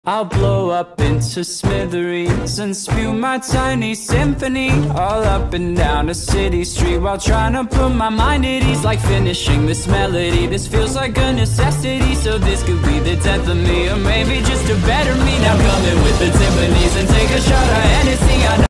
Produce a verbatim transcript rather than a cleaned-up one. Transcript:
I'll blow up into smithereens and spew my tiny symphony all up and down a city street while trying to put my mind at ease. Like finishing this melody, this feels like a necessity. So this could be the death of me, or maybe just a better me. Now come in with the timpanis and take a shot of Hennessy. I know